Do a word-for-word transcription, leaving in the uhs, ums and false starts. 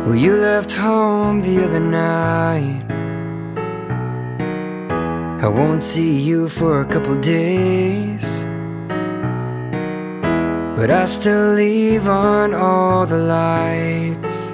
Well, you left home the other night. I won't see you for a couple days, but I still leave on all the lights.